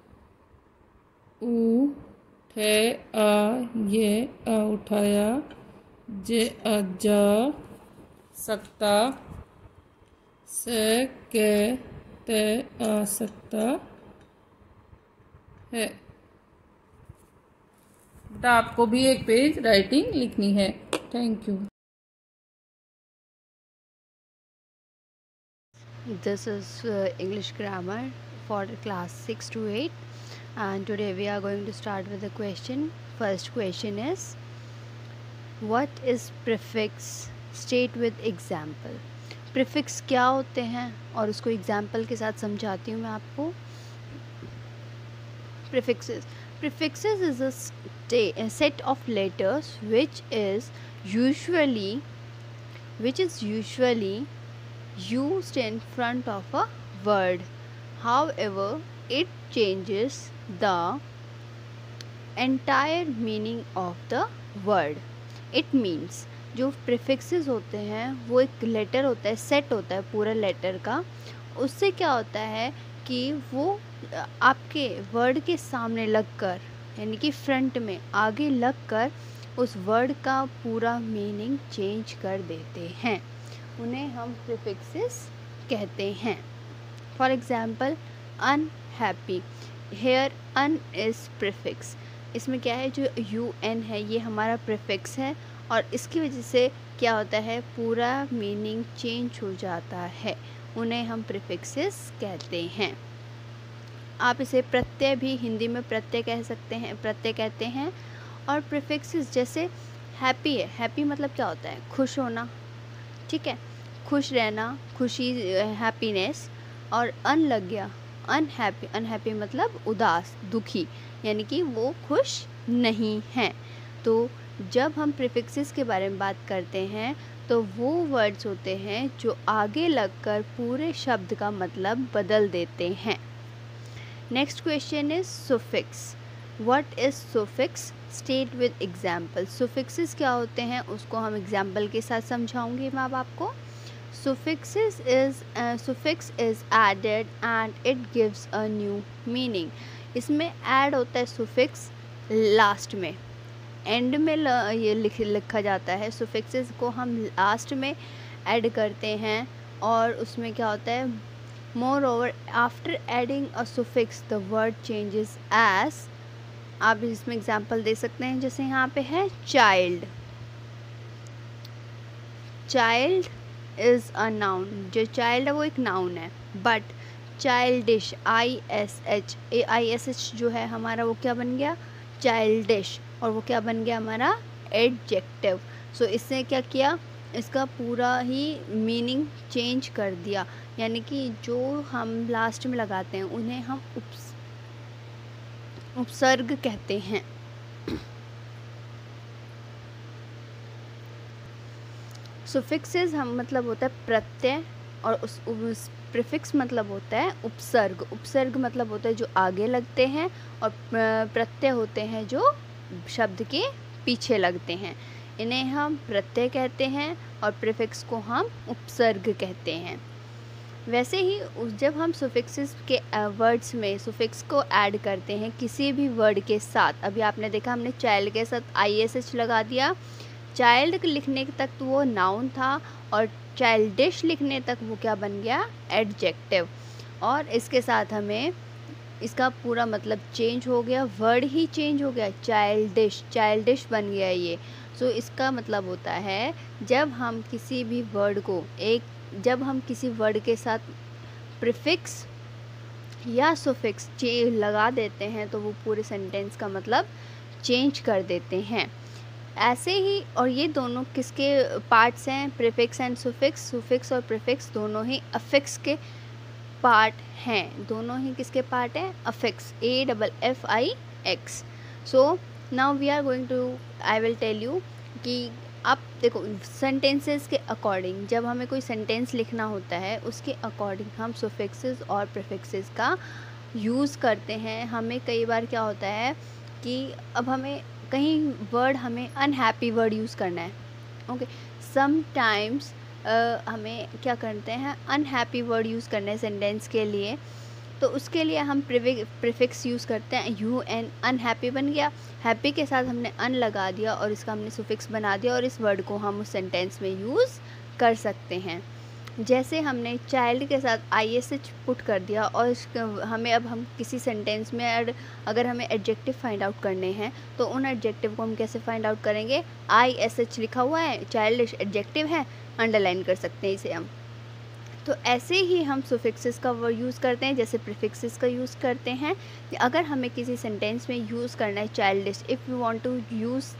उ ठे आ ये आ उठाया, जे आ जा सकता, से के ते आ सकता है। बेटा आपको भी एक पेज राइटिंग लिखनी है। Thank you. This is uh, English grammar for class six to eight, and today we are going to start with a question. First question is, what is prefix? State with example. Prefix क्या होते हैं और उसको example के साथ समझाती हूँ मैं आपको। Prefixes. Prefixes is a, a set of letters which is usually which is usually used in front of a word. However, it changes the entire meaning of the word. It means जो prefixes होते हैं वो एक letter होता है, set होता है पूरा लेटर का। उससे क्या होता है कि वो आपके वर्ड के सामने लगकर, यानी कि फ्रंट में आगे लगकर उस वर्ड का पूरा मीनिंग चेंज कर देते हैं, उन्हें हम प्रीफिक्सेस कहते हैं। For example unhappy, here un is prefix. इसमें क्या है, जो यू एन है ये हमारा प्रीफिक्स है और इसकी वजह से क्या होता है पूरा मीनिंग चेंज हो जाता है, उन्हें हम प्रीफिक्सेस कहते हैं। आप इसे प्रत्यय भी हिंदी में प्रत्यय कह सकते हैं, प्रत्यय कहते हैं। और प्रीफिक्सेस जैसे हैप्पी है, हैप्पी मतलब क्या होता है, खुश होना, ठीक है, खुश रहना, खुशी, हैप्पीनेस। और अन लग गया, अनहैप्पी, अनहैप्पी मतलब उदास, दुखी, यानी कि वो खुश नहीं है। तो जब हम प्रीफिक्सेस के बारे में बात करते हैं तो वो वर्ड्स होते हैं जो आगे लगकर पूरे शब्द का मतलब बदल देते हैं। Next question is suffix. What is suffix? State with example. Suffixes क्या होते हैं उसको हम एग्जाम्पल के साथ समझाऊंगी मैं अब आपको। Suffixes is suffix is added and it gives a new meaning. इसमें ऐड होता है सुफिक्स लास्ट में, एंड में ल, ये लिख लिखा जाता है। सुफिक्सेस को हम लास्ट में ऐड करते हैं और उसमें क्या होता है, moreover after adding a suffix the word changes as, आप इसमें एग्जांपल दे सकते हैं, जैसे यहाँ पे है child, child is a noun, जो चाइल्ड है वो एक नाउन है, but childish, I S H A I S H जो है हमारा वो क्या बन गया, चाइल्डिश, और वो क्या बन गया हमारा, एडजेक्टिव। सो इसने क्या किया, इसका पूरा ही मीनिंग चेंज कर दिया, यानी कि जो हम लास्ट में लगाते हैं उन्हें हम उप्स उपसर्ग कहते हैं। सुफिक्सेस हम मतलब होता है प्रत्यय, और उस, उस प्रीफिक्स मतलब होता है उपसर्ग। उपसर्ग मतलब होता है जो आगे लगते हैं, और प्रत्यय होते हैं जो शब्द के पीछे लगते हैं। इन्हें हम प्रत्यय कहते हैं और प्रीफिक्स को हम उपसर्ग कहते हैं। वैसे ही जब हम सुफिक्सेस के वर्ड्स में सुफिक्स को ऐड करते हैं किसी भी वर्ड के साथ, अभी आपने देखा हमने चाइल्ड के साथ आई एस एच लगा दिया, चाइल्ड लिखने तक तो वो नाउन था, और चाइल्डिश लिखने तक वो क्या बन गया, एडजेक्टिव, और इसके साथ हमें इसका पूरा मतलब चेंज हो गया, वर्ड ही चेंज हो गया, चाइल्डिश, चाइल्डिश बन गया ये। सो so, इसका मतलब होता है जब हम किसी भी वर्ड को एक जब हम किसी वर्ड के साथ प्रीफिक्स या सुफिक्स चे लगा देते हैं तो वो पूरे सेंटेंस का मतलब चेंज कर देते हैं। ऐसे ही, और ये दोनों किसके पार्ट्स हैं, प्रीफिक्स एंड सुफिक्स, सुफिक्स और प्रीफिक्स दोनों ही अफिक्स के पार्ट हैं, दोनों ही किसके पार्ट हैं, affix, A double F I X. So now we are going to, I will tell you कि आप देखो सेंटेंसेस के अकॉर्डिंग, जब हमें कोई सेंटेंस लिखना होता है उसके अकॉर्डिंग हम सुफिक्सेस और प्रीफिक्सेस का यूज़ करते हैं। हमें कई बार क्या होता है कि अब हमें कहीं वर्ड हमें अनहैप्पी वर्ड यूज़ करना है, ओके, समटाइम्स हमें क्या करते हैं, अनहैप्पी वर्ड यूज़ करना है सेंटेंस के लिए, तो उसके लिए हम प्रीफिक्स यूज़ करते हैं, यू एन, अनहैप्पी बन गया, हैप्पी के साथ हमने अन लगा दिया और इसका हमने सुफिक्स बना दिया, और इस वर्ड को हम उस सेंटेंस में यूज़ कर सकते हैं। जैसे हमने चाइल्ड के साथ आई एस एच पुट कर दिया, और हमें अब हम किसी सेंटेंस में अगर हमें एडजेक्टिव फाइंड आउट करने हैं तो उन एडजेक्टिव को हम कैसे फाइंड आउट करेंगे, आई एस एच लिखा हुआ है, चाइल्डिश एडजेक्टिव है, अंडरलाइन कर सकते हैं इसे हम। तो ऐसे ही हम सुफिक्सेस का वर्ड यूज़ करते हैं, जैसे प्रीफिक्सेस का यूज़ करते हैं। अगर हमें किसी सेंटेंस में यूज़ करना है childish, if you want to use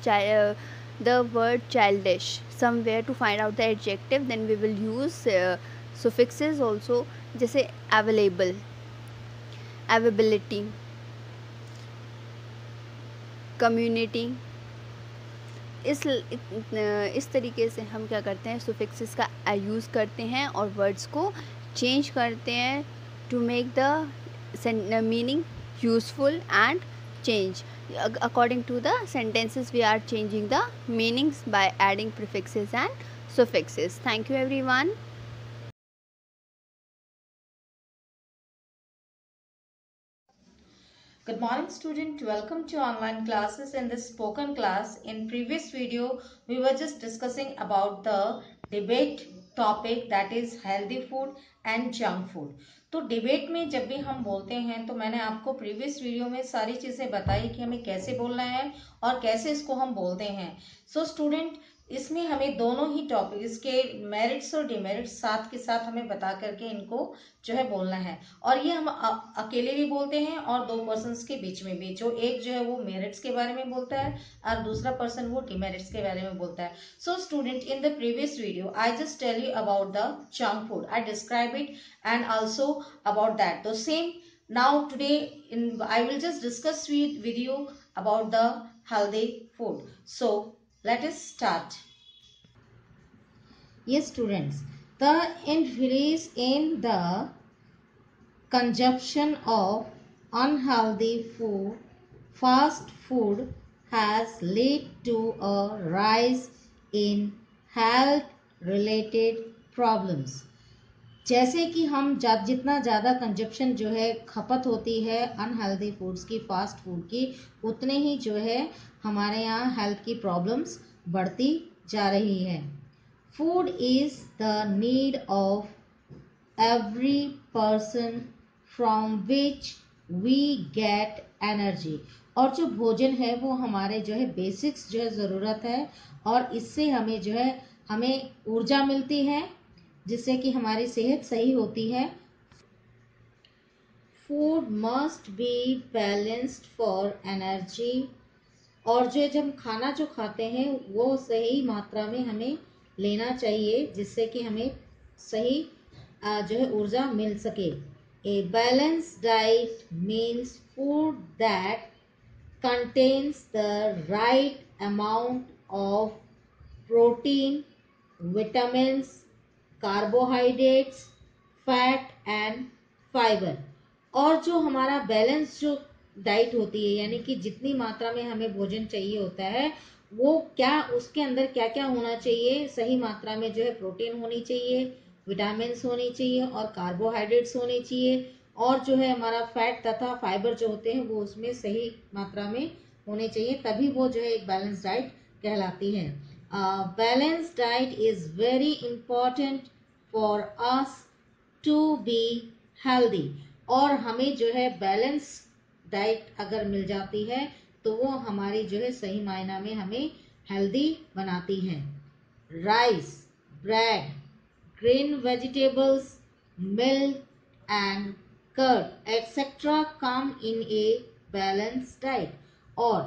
the word childish somewhere to find out the adjective, then we will use suffixes also, जैसे अवेलेबल, अवेबिलिटी, कम्युनिटी। इस इस तरीके से हम क्या करते हैं, सुफिक्सेस का यूज़ करते हैं और वर्ड्स को चेंज करते हैं to make the meaning useful and change according to the sentences. We are changing the meanings by adding prefixes and suffixes. Thank you everyone. Good morning student, welcome to online classes. In this spoken class, in previous video we were just discussing about the debate topic, that is healthy food and junk food. तो debate में जब भी हम बोलते हैं तो मैंने आपको प्रीवियस वीडियो में सारी चीजें बताई कि हमें कैसे बोलना है और कैसे इसको हम बोलते हैं। सो so, स्टूडेंट इसमें हमें दोनों ही टॉपिक, इसके मेरिट्स और डिमेरिट्स साथ के साथ हमें बता करके इनको जो है बोलना है, और ये हम अकेले भी बोलते हैं और दो पर्सन्स के बीच में भी, जो एक जो है वो मेरिट्स के बारे में बोलता है और दूसरा पर्सन वो डिमेरिट्स के बारे में बोलता है। So student, in the previous video I just tell you about the junk food, I describe it and also about that. The same now today in I will just discuss with, with you about the healthy food. So let us start. Yes students, the increase in the consumption of unhealthy food, fast food has led to a rise in health related problems. जैसे कि हम जितना ज़्यादा consumption जो है खपत होती है अनहेल्दी फूड्स की, फास्ट फूड की, उतने ही जो है हमारे यहाँ हेल्थ की प्रॉब्लम्स बढ़ती जा रही है। Food is the need of every person from which we get energy. और जो भोजन है वो हमारे जो है बेसिक्स जो है ज़रूरत है, और इससे हमें जो है हमें ऊर्जा मिलती है, जिससे कि हमारी सेहत सही होती है. Food must be balanced for energy. और जो जब हम खाना जो खाते हैं वो सही मात्रा में हमें लेना चाहिए, जिससे कि हमें सही जो है ऊर्जा मिल सके. A balanced diet means food that contains the right amount of protein, vitamins, carbohydrates, fat and fiber. और जो हमारा बैलेंस जो डाइट होती है, यानी कि जितनी मात्रा में हमें भोजन चाहिए होता है वो क्या, उसके अंदर क्या क्या होना चाहिए. सही मात्रा में जो है प्रोटीन होनी चाहिए, विटामिन्स होनी चाहिए और कार्बोहाइड्रेट्स होने चाहिए, और जो है हमारा फैट तथा फाइबर जो होते हैं वो उसमें सही मात्रा में होने चाहिए, तभी वो जो है एक बैलेंस डाइट कहलाती है. Balance diet is very important for us to be healthy. और हमें जो है बैलेंस डाइट अगर मिल जाती है तो वो हमारी जो है सही मायना में हमें हेल्दी बनाती है. Rice, bread, green vegetables, milk and curd etcetera come in a balance diet. और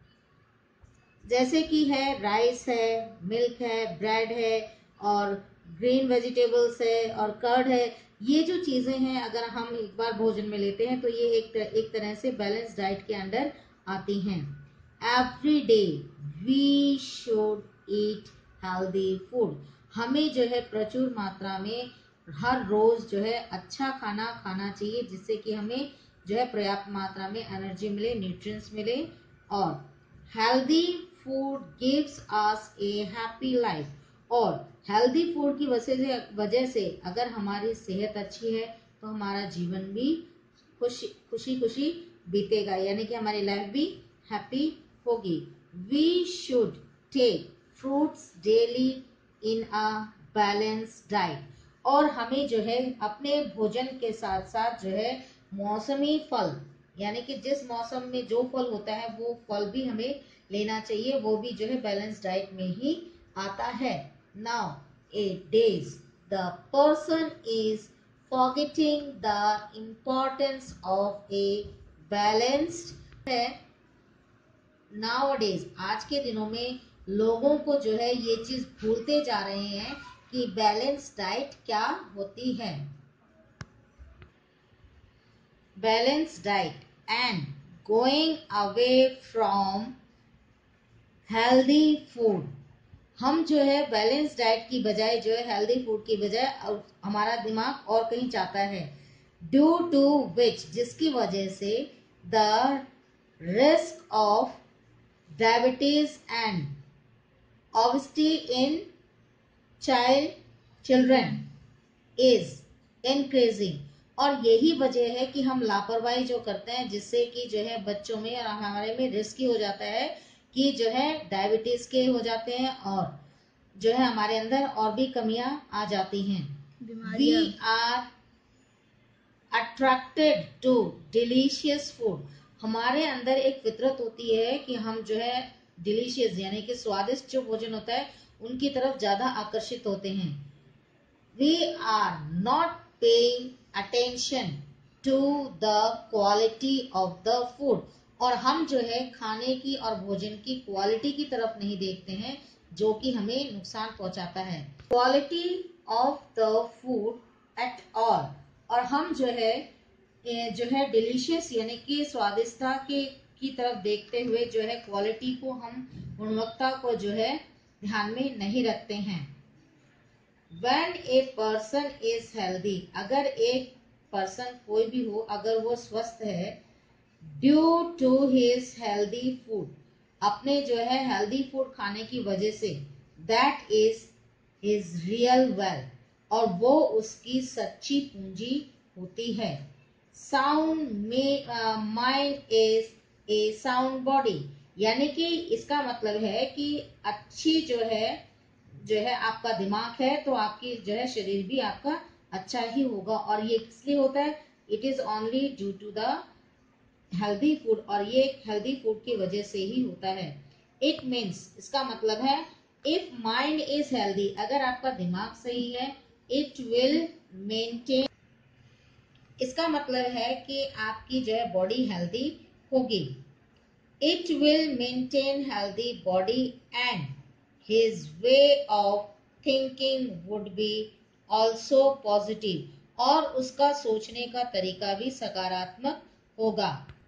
जैसे कि है राइस है, मिल्क है, ब्रेड है और ग्रीन वेजिटेबल्स है और कर्ड है, ये जो चीज़ें हैं अगर हम एक बार भोजन में लेते हैं तो ये एक एक तरह से बैलेंस डाइट के अंडर आती हैं. Every day we should eat healthy food. हमें जो है प्रचुर मात्रा में हर रोज जो है अच्छा खाना खाना चाहिए, जिससे कि हमें जो है पर्याप्त मात्रा में एनर्जी मिले, न्यूट्रिएंट्स मिले. और healthy food gives us a happy life. और हेल्दी फूड की वजह से वजह से अगर हमारी सेहत अच्छी है तो हमारा जीवन भी खुशी खुशी खुशी बीतेगा, यानी कि हमारी लाइफ भी हैप्पी होगी. We should take fruits daily in a balance diet. और हमें जो है अपने भोजन के साथ साथ जो है मौसमी फल, यानी कि जिस मौसम में जो फल होता है वो फल भी हमें लेना चाहिए, वो भी जो है बैलेंस डाइट में ही आता है. Nowadays the person is forgetting the importance of a balanced है. नाउअडेज आज के दिनों में लोगों को जो है ये चीज भूलते जा रहे हैं कि बैलेंस डाइट क्या होती है. Balance diet and going away from healthy food. हम जो है बैलेंस डाइट की बजाय जो है हेल्दी फूड की बजाय हमारा दिमाग और कहीं जाता है. ड्यू टू विच, जिसकी वजह से the risk of diabetes and obesity in child children is increasing. और यही वजह है कि हम लापरवाही जो करते हैं, जिससे कि जो है बच्चों में और हमारे में रिस्क हो जाता है कि जो है डायबिटीज के हो जाते हैं और जो है हमारे अंदर और भी कमियां आ जाती हैं. We are attracted to delicious food. हमारे अंदर एक फितरत होती है कि हम जो है डिलीशियस यानी कि स्वादिष्ट जो भोजन होता है उनकी तरफ ज्यादा आकर्षित होते हैं. We are not paying attention to the quality of the food. और हम जो है खाने की और भोजन की क्वालिटी की तरफ नहीं देखते हैं, जो कि हमें नुकसान पहुंचाता है. Quality of the food at all. और हम जो है जो है डिलीशियस यानी कि स्वादिष्टता के की तरफ देखते हुए जो है क्वालिटी को, हम गुणवत्ता को जो है ध्यान में नहीं रखते हैं. When a person is healthy, अगर एक पर्सन कोई भी हो अगर वो स्वस्थ है, due to his healthy food, अपने जो है हेल्दी फूड खाने की वजह से, that is his real wealth, और वो उसकी सच्ची पूंजी होती है. Sound mind is a sound body, यानी कि इसका मतलब है कि अच्छी जो है जो है आपका दिमाग है तो आपकी जो है शरीर भी आपका अच्छा ही होगा। और ये इसलिए होता है, it is only due to the healthy food, और ये हेल्दी फूड की वजह से ही होता है। इट मीन्स, इसका मतलब है इफ माइंड इज हेल्दी, अगर आपका दिमाग सही है, इट विल मेंटेन, इसका मतलब है कि आपकी जो है बॉडी हेल्दी होगी। It will maintain healthy body and his way of thinking would be also positive, और उसका सोचने का तरीका भी सकारात्मक होगा।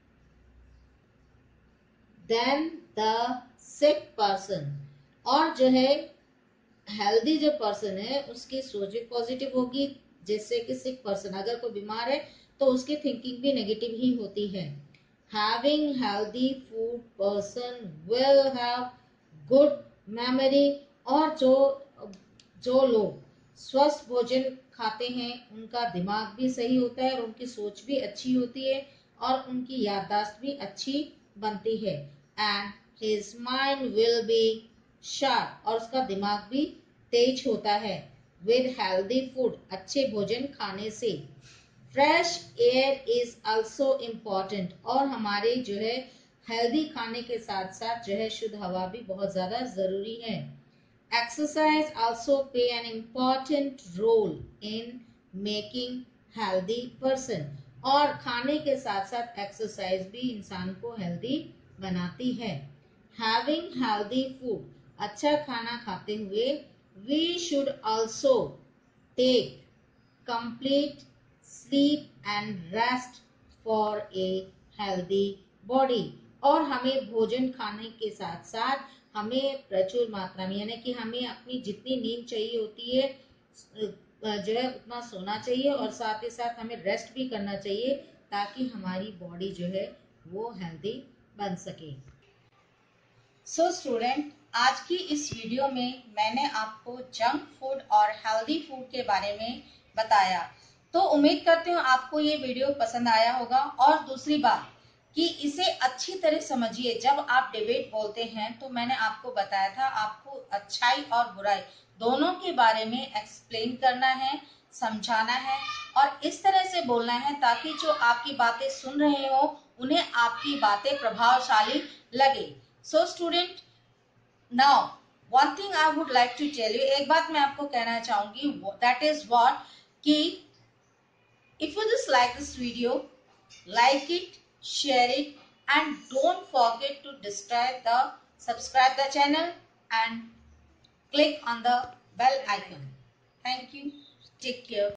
देन द सिक पर्सन, और जो है हेल्दी जो पर्सन है उसकी सोच भी पॉजिटिव होगी, जैसे कि सिक पर्सन, अगर कोई बीमार है तो उसकी थिंकिंग भी नेगेटिव ही होती है। Having healthy food person will have good memory, और जो जो लोग स्वस्थ भोजन खाते हैं उनका दिमाग भी सही होता है और उनकी सोच भी अच्छी होती है और उनकी याददाश्त भी अच्छी बनती है। And his mind will be sharp, और उसका दिमाग भी तेज होता है। विद हेल्दी फूड, अच्छे भोजन खाने से। Fresh air is also important, और हमारे जो है हेल्दी खाने के साथ साथ जो है शुद्ध हवा भी बहुत ज्यादा जरूरी है। Exercise also play an important role in making healthy person, और खाने के साथ साथ एक्सरसाइज भी इंसान को हेल्दी बनाती है। हैविंग हेल्दी फूड, अच्छा खाना खाते हुए, we should also take complete sleep and rest for a healthy body, और हमें भोजन खाने के साथ साथ हमें प्रचुर मात्रा में, यानी कि हमें अपनी जितनी नींद चाहिए होती है जो है उतना सोना चाहिए, और साथ ही साथ हमें रेस्ट भी करना चाहिए ताकि हमारी बॉडी जो है वो हेल्दी बन सके। सो so, स्टूडेंट, आज की इस वीडियो में मैंने आपको जंक फूड और हेल्दी फूड के बारे में बताया, तो उम्मीद करती हूँ आपको ये वीडियो पसंद आया होगा। और दूसरी बात कि इसे अच्छी तरह समझिए, जब आप डिबेट बोलते हैं तो मैंने आपको बताया था आपको अच्छाई और बुराई दोनों के बारे में एक्सप्लेन करना है, समझाना है, और इस तरह से बोलना है ताकि जो आपकी बातें सुन रहे हो उन्हें आपकी बातें प्रभावशाली लगे। So student, now one thing I would like to tell you, एक बात मैं आपको कहना चाहूंगी, दैट इज व्हाट कि if you just like this video, like it, share it, and don't forget to destroy the subscribe the channel and click on the bell icon. Thank you. Take care.